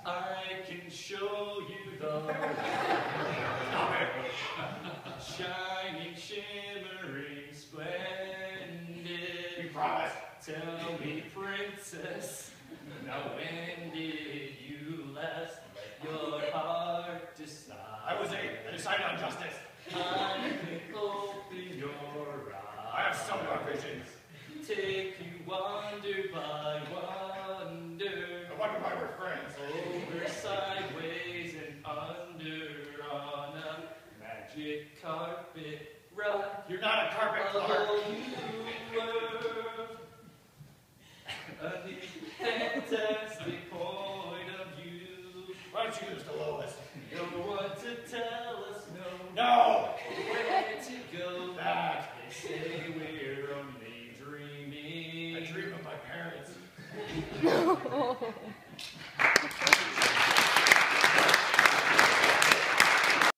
I can show you the shining, shimmering, splendid. You promise? Tell me, princess, now when did you last let your heart decide? I was 8. I decided on justice. I can open your eyes. I have some dark visions. Take you wonder by wonder. I wonder why we're friends. Over, sideways, and under on a magic carpet ride. You're not a carpet A clerk. whole new world. A new fantastic point of view. Why don't you use the lowest? No one to tell us no. No! Where to go? Back. They say we're only dreaming. I dream of my parents.